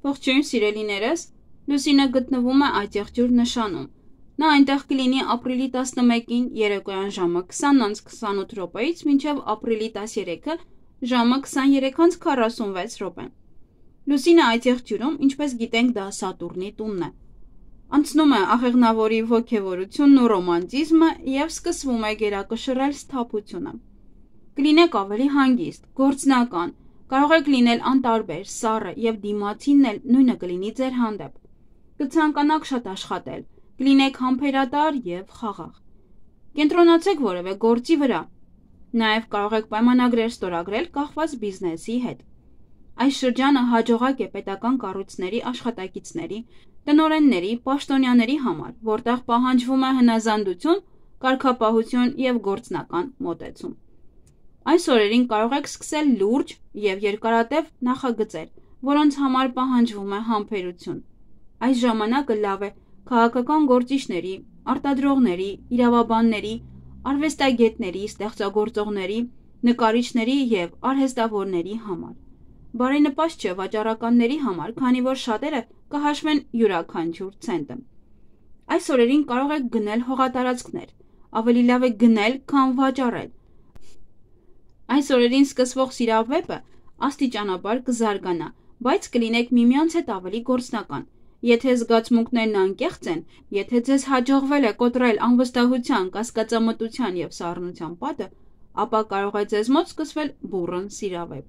Ողջույն սիրելիներս, Լուսինը գտնվում է այդ եղջյուր նշանում։ Նա այնտեղ կլինի ապրիլի 11-ին երեկոյան ժամը 20:28-ից մինչև ապրիլի 13-ը ժամը 23:46։ Լուսինը այդ եղջյուրում, ինչպես գիտենք, դա Սատուրնի տունն է։ Անցնում է աղեղնավորի ոգևորությունն ու ռոմանտիզմը և սկսվում է գերակշռել սթափությունը։ Կլինեք ավելի հանգիստ, գործնական, կարող եք լինել անտարբեր, սառը և դիմացինն էլ նույնը կլինի ձեր հանդեպ։ Կցանկանաք շատ աշխատել, կլինեք համբերատար և խաղաղ։ Կենտրոնացեք որևէ գործի վրա։ Նաև կարող եք պայմանագրեր ստորագրել կախված բիզնեսի հետ։ Այս շրջանը հաջողակ է պետական կառույցների աշխատակիցների, տնօրենների, պաշտոնյաների համար, որտեղ պահանջվում է հնազանդություն, կարգապահություն և գործնական մոտեցում։ Այս օրերին կարող եք սկսել լուրջ և երկարատև նախագծեր, որոնց համար պահանջվում է համբերություն։ Այս ժամանակը լավ է քաղաքական գործիչների, արտադրողների, իրավաբանների, արվեստագետների, ստեղծագործողների, նկարիչների և արհեստավորների համար։ Բարենպաստ չէ վաճառականների համար, քանի որ շատերը կհաշվեն յուրաքանչյուր ցենտը։ Այս օրերին կարող եք գնել հողատարածքներ, ավելի լավ է գնել, քան վաճառել։ Այս օրերին սկսվող սիրավեպը աստիճանաբար կզարգանա, բայց կլինեք միմյանց հետ ավելի գործնական։ Եթե զգացմունքներն անկեղծ են, եթե ձեզ հաջողվել է կոտրել անվստահության, կասկածամտության և սառնության պատը, ապա կարող է ձեզ մոտ սկսվել բուռն սիրավեպ։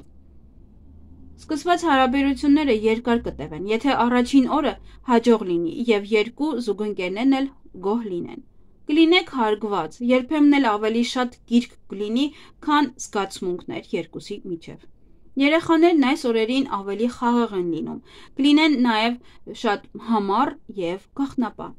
Սկսված հարաբերությունները երկար կտևեն, եթե առաջին օրը հաջող լինի և երկու զուգընկերներն էլ գոհ լինեն։ Կլինեք հարգված, երբեմն էլ ավելի շատ գիրք կլինի, քան զգացմունքներ երկուսի միջև։ Երեխաներն այս օրերին ավելի խաղաղ են լինում, կլինեն նաև շատ համառ և գաղտնապահ։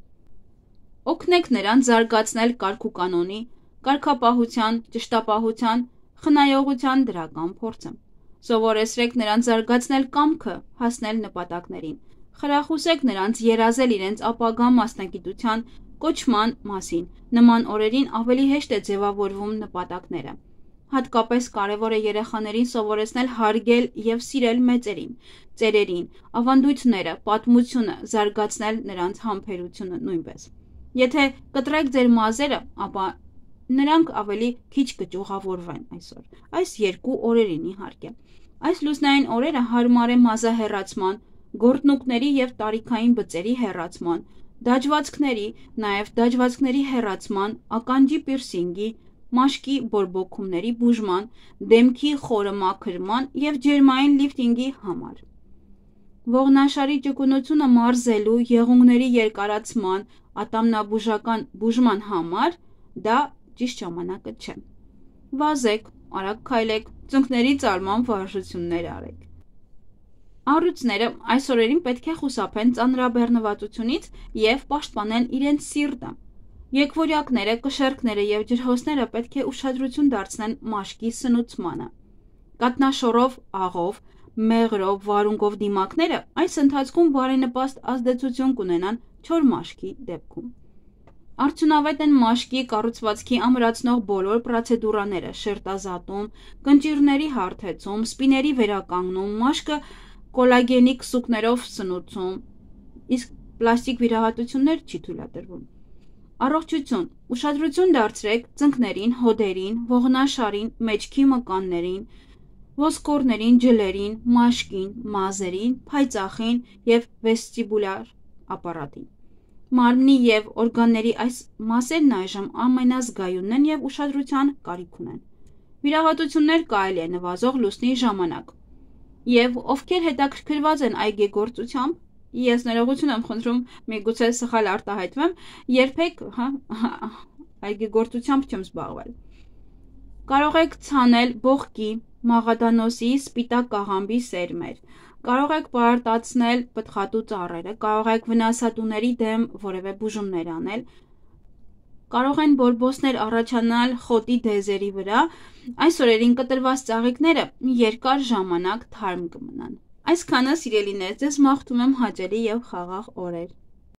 Օգնեք նրանց զարգացնել կարգուկանոնի, կարգապահության, ճշտապահության, խնայողության դրական փորձը։ Սովորեցրեք նրանց զարգացնել կամքը, հասնել նպատակներին։ Խրախուսեք նրանց երազել իրենց ապագա մասնագիտության, կոչման մասին։ Նման օրերին ավելի հեշտ է ձևավորվում նպատակները։ Հատկապես կարևոր է երեխաներին սովորեցնել հարգել և սիրել մեծերին, ծերերին, ավանդույթները, պատմությունը, զարգացնել նրանց համբերությունը նույնպես։ Եթե կտրեք ձեր մազերը, ապա նրանք ավելի քիչ կճյուղավորվեն այսօր։ Այս երկու օրերին իհարկե։ Այս լուսնային օրերը հարմար է մազահեռացման, գորտնուկների և տարիքային բծերի հեռացման, դաջվածքների, նաև դաջվածքների հեռացման, ականջի պիրսինգի, մաշկի բորբոքումների բուժման, դեմքի խորը մաքրման և ջերմային լիֆտինգի համար։ Ողնաշարի ճկունությունը մարզելու, եղունգների երկարացման, ատամնաբուժական բուժման համար դա ճիշտ ժամանակը չէ։ Վազեք, արագ քայլեք, ծնկների ծալման վարժություններ արեք։ Առյուծները այս օրերին պետք է խուսափեն ծանրաբեռնվածությունից և պաշտպանեն իրենց սիրտը։ Եկվորյակները, կշեռքները և ջրհոսները պետք է ուշադրություն դարձնեն մաշկի սնուցմանը։ Կաթնաշոռով, աղով, մեղրով, վարունգով դիմակները այս ընթացքում բարենպաստ ազդեցություն կունենան չոր մաշկի դեպքում։ Արդյունավետ են մաշկի կառուցվածքի ամրացնող բոլոր պրոցեդուրաները՝ շերտազատում, կնճիռների հարթեցում, սպիների վերականգնում, մաշկը կոլագենիկ սուկներով սնուցում, իսկ պլաստիկ վիրահատություններ չի թույլատրվում։ Առողջություն։ Ուշադրություն դարձրեք ծնկներին, հոդերին, ողնաշարին, մեջքի մկաններին, ոսկորներին, ջլերին, մաշկին, մազերին, փայծաղին և վեստիբուլյար ապարատին։ Մարմնի և օրգանների այս մասերն այժմ ամենազգայունն են և ուշադրության կարիք ունեն։ Վիրահատություններ կարելի է նվազող լուսնի ժամանակ։ Եվ ովքեր հետաքրքրված են այգեգործությամբ, ես ներողություն եմ խնդրում, միգուցե սխալ արտահայտվեմ, երբեք այգեգործությամբ չեմ զբաղվել։ Կարող եք ցանել բողկի, մաղադանոսի, սպիտակ կաղամբի սերմեր։ Կարող եք պարարտացնել պտղատու ծառերը, կարող եք վնասատուների դեմ որևէ բուժումներ անել։ Կարող են բորբոսներ առաջանալ խոտի դեզերի վրա։ Այս օրերին կտրված ծաղիկները երկար ժամանակ թարմ կմնան։ Այսքանը սիրելիներ, ձեզ մաղթում եմ հաճելի և խաղաղ օրեր։